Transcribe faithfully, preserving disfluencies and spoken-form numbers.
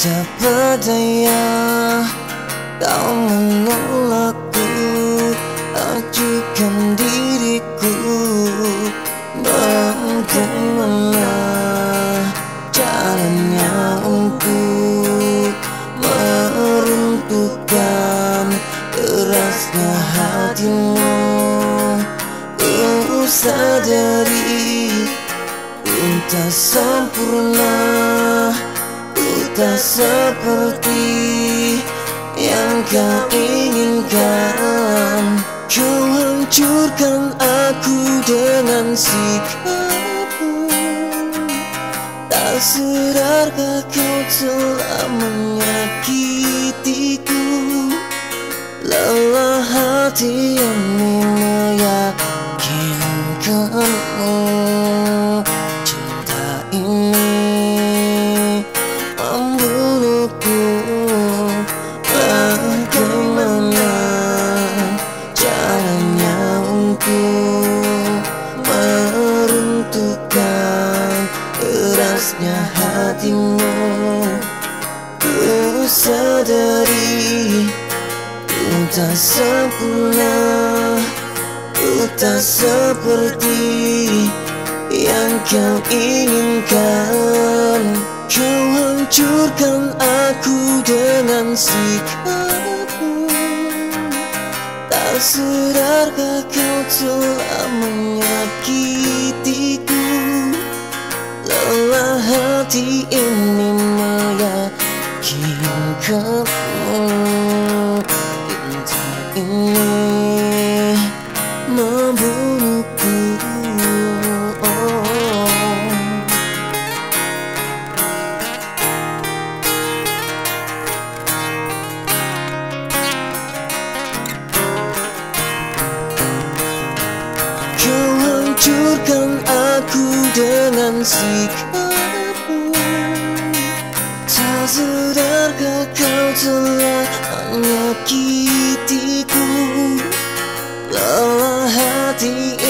Tak berdaya kau menolakku, ajukan diriku. Bagaimana caranya untuk meruntuhkan kerasnya hatimu? Ku sadari ku tak sempurna, ku tak seperti yang kau inginkan. Kau hancurkan aku dengan sikapmu. Tak sadarkah kau telah menyakitiku? Lelah hati ini meyakinkanmu. Cinta ini membunuhku. Bagaimana caranya untuk meruntuhkan kerasnya hatimu? Ku sadari ku tak sempurna, ku tak seperti yang kau inginkan. Kau hancurkan aku dengan sikapmu. Tak sadarkah kau telah menyakitiku? Lelah hati ini meyakinkanmu. Cinta ini membunuhku. Kau hancurkan aku dengan sikapmu. Tak sadarkah kau telah menyakitiku? Lelah hati